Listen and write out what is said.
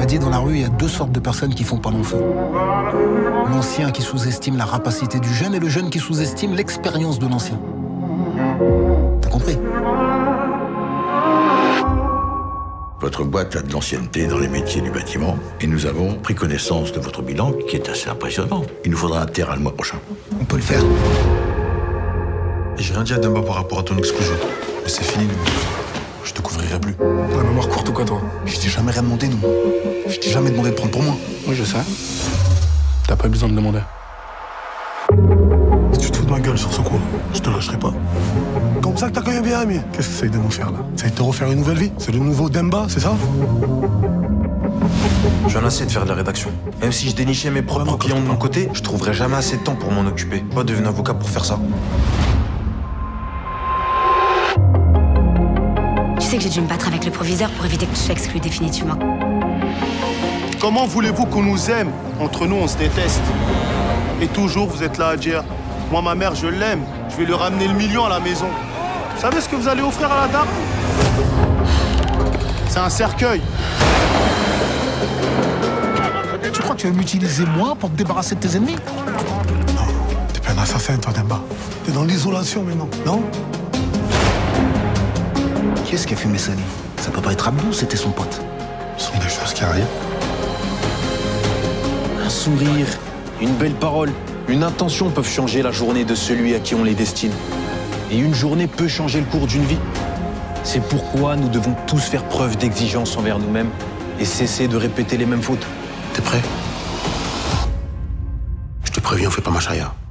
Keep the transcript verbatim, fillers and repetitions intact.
m'a dit dans la rue, il y a deux sortes de personnes qui font pas long feu. L'ancien qui sous-estime la rapacité du jeune et le jeune qui sous-estime l'expérience de l'ancien. T'as compris? Votre boîte a de l'ancienneté dans les métiers du bâtiment et nous avons pris connaissance de votre bilan qui est assez impressionnant. Il nous faudra un terrain le mois prochain. On peut le faire. J'ai rien dit à Demba par rapport à ton exclusion. Mais c'est fini, nous. Je te couvrirai plus. T'as la mémoire courte ou quoi, toi? Je t'ai jamais rien demandé, nous. Je t'ai jamais demandé de prendre pour moi. Oui, je sais. T'as pas eu besoin de demander. Si tu te fous de ma gueule sur ce coup, je te lâcherai pas. Comme ça que t'as quand même bien ami. Qu'est-ce que t'essayes de nous faire, là? T'essayes de te refaire une nouvelle vie? C'est le nouveau Demba, c'est ça? J'en ai assez de faire de la rédaction. Même si je dénichais mes propres non, clients de non. mon côté, je trouverais jamais assez de temps pour m'en occuper. Pas devenir avocat pour faire ça. Tu sais que j'ai dû me battre avec le proviseur pour éviter que tu sois exclu définitivement. Comment voulez-vous qu'on nous aime? Entre nous, on se déteste. Et toujours, vous êtes là à dire, moi, ma mère, je l'aime. Je vais lui ramener le million à la maison. Vous savez ce que vous allez offrir à la dame? C'est un cercueil. Tu crois que tu vas m'utiliser moi pour te débarrasser de tes ennemis? Non, t'es pas un assassin, toi, Demba. T'es dans l'isolation maintenant, non? Qui est-ce qui a fumé Sally? Ça peut pas être Abdou, c'était son pote. Ce sont des choses qui arrivent. Un sourire, une belle parole, une intention peuvent changer la journée de celui à qui on les destine. Et une journée peut changer le cours d'une vie. C'est pourquoi nous devons tous faire preuve d'exigence envers nous-mêmes et cesser de répéter les mêmes fautes. T'es prêt? Je te préviens, fais pas ma charia.